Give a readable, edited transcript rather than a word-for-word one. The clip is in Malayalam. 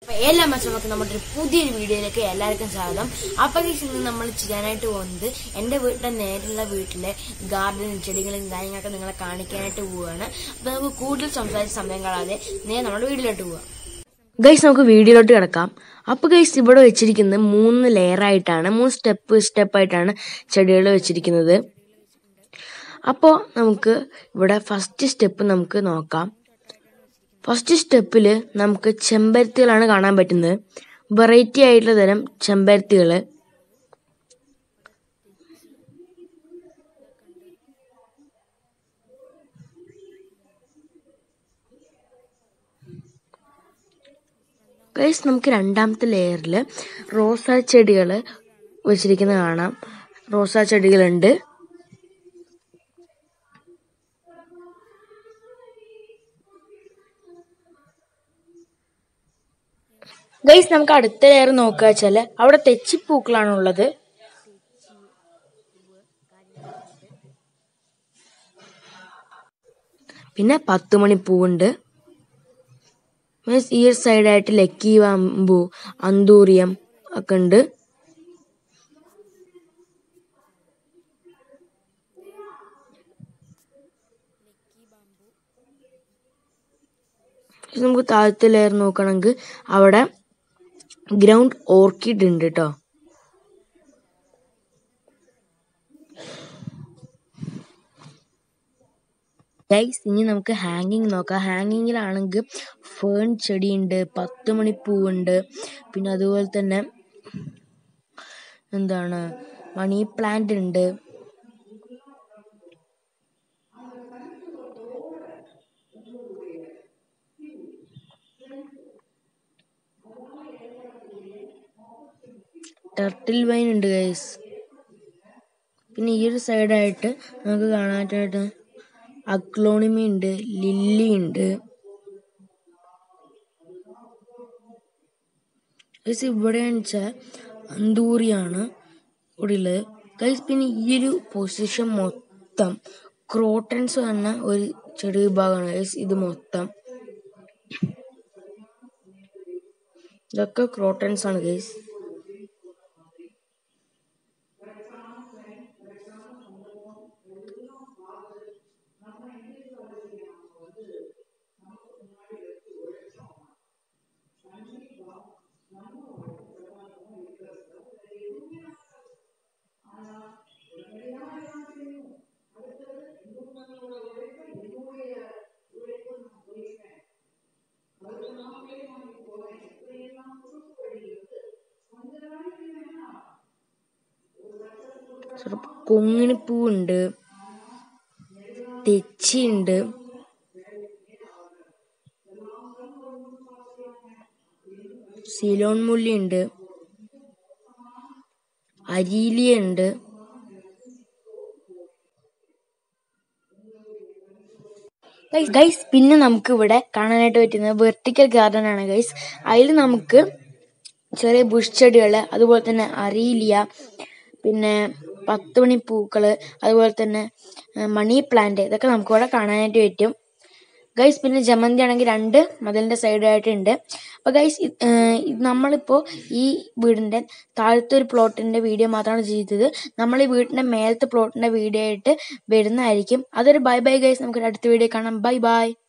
എല്ലാ മച്ചമൊക്കെ നമ്മുടെ പുതിയൊരു വീഡിയോയിലേക്ക് എല്ലാവർക്കും സ്വാഗതം. അപ്പൊ ഇന്ന് നമ്മൾ ചെയ്യാനായിട്ട് പോകുന്നത് എന്റെ വീട്ടിലെ നേരിട്ടുള്ള വീട്ടിലെ ഗാർഡനും ചെടികളും കാര്യങ്ങളൊക്കെ നിങ്ങളെ കാണിക്കാനായിട്ട് പോവുകയാണ്. അപ്പൊ നമുക്ക് കൂടുതൽ സംസാരിച്ച സമയം കളാതെ നേരെ നമ്മുടെ വീട്ടിലോട്ട് പോവാം. ഗൈസ്, നമുക്ക് വീഡിയോയിലോട്ട് കിടക്കാം. അപ്പൊ ഗൈസ്, ഇവിടെ വെച്ചിരിക്കുന്നത് 3 ലെയറായിട്ടാണ്, 3 സ്റ്റെപ്പായിട്ടാണ് ചെടികൾ വെച്ചിരിക്കുന്നത്. അപ്പോൾ നമുക്ക് ഇവിടെ ഫസ്റ്റ് സ്റ്റെപ്പ് നമുക്ക് നോക്കാം. ഫസ്റ്റ് സ്റ്റെപ്പിൽ നമുക്ക് ചെമ്പരത്തികളാണ് കാണാൻ പറ്റുന്നത്. വെറൈറ്റി ആയിട്ടുള്ള തരം ചെമ്പരത്തികൾ. ഗൈസ്, നമുക്ക് രണ്ടാമത്തെ ലെയറിൽ റോസാ ചെടികൾ വെച്ചിരിക്കുന്നത് കാണാം. റോസാ ചെടികളുണ്ട്. ഗൈസ്, നമുക്ക് അടുത്ത ലെയർ നോക്കുക വെച്ചാൽ അവിടെ തെച്ചിപ്പൂക്കളാണ് ഉള്ളത്. പിന്നെ 10 മണിപ്പൂവുണ്ട്. ഈ ഒരു സൈഡായിട്ട് ലക്കി ബാമ്പു, അന്തൂറിയം ഒക്കെ ഉണ്ട്. നമുക്ക് താഴത്തെ ലെയർ നോക്കണമെങ്കിൽ അവിടെ ഗ്രൗണ്ട് ഓർക്കിഡ് ഉണ്ട് കേട്ടോ. ഗൈസ്, ഇനി നമുക്ക് ഹാങ്ങിങ് നോക്കാം. ഹാങ്ങിങ്ങിലാണെങ്കിൽ ഫേൺ ചെടിയുണ്ട്, 10 മണിപ്പൂവുണ്ട്, പിന്നെ അതുപോലെ തന്നെ മണി പ്ലാന്റ് ഉണ്ട്. ടർട്ടിൽ വൈൻ ഉണ്ട് ഗൈസ്. പിന്നെ ഈ ഒരു സൈഡായിട്ട് നമുക്ക് കാണാനായിട്ട് അഗ്ലോണിമ ഉണ്ട്, ലില്ലി ഉണ്ട്. ഗൈസ്, ഇവിടെയാണെന്ന് വെച്ചാൽ അന്തൂറിയാണ് ഇവിടെ ഉള്ളത് ഗൈസ്. പിന്നെ ഈ ഒരു പൊസിഷൻ മൊത്തം ക്രോട്ടൻസ് പറഞ്ഞ ഒരു ചെടി വിഭാഗമാണ് ഗൈസ്. ഇത് മൊത്തം ഇതൊക്കെ ക്രോട്ടൻസ് ആണ് ഗൈസ്. കൊങ്ങിണിപ്പൂവുണ്ട്, തെച്ചിയുണ്ട്, സിലോൺ മുല്ലിയുണ്ട്, അരീലിയുണ്ട്. ഗൈസ്, പിന്നെ നമുക്ക് ഇവിടെ കാണാനായിട്ട് പറ്റുന്നത് വെർട്ടിക്കൽ ഗാർഡൻ ആണ് ഗൈസ്. അതിൽ നമുക്ക് ചെറിയ ബുഷ് ചെടികൾ, അതുപോലെ തന്നെ അരീലിയ, പിന്നെ 10 മണിപ്പൂക്കള്, അതുപോലെ തന്നെ മണി പ്ലാന്റ്, ഇതൊക്കെ നമുക്ക് ഇവിടെ കാണാനായിട്ട് പറ്റും ഗൈസ്. പിന്നെ ജമന്തി ആണെങ്കിൽ 2 മതിലിന്റെ സൈഡായിട്ടുണ്ട്. അപ്പൊ ഗൈസ്, നമ്മളിപ്പോ ഈ വീടിന്റെ താഴത്തെ ഒരു പ്ലോട്ടിന്റെ വീഡിയോ മാത്രമാണ് ചെയ്തത്. നമ്മൾ ഈ വീടിന്റെ മേലത്തെ പ്ലോട്ടിന്റെ വീഡിയോ ആയിട്ട് വരുന്നതായിരിക്കും. അതൊരു ബൈ ബൈ ഗൈസ്. നമുക്ക് അടുത്ത വീഡിയോ കാണാം. Bye by.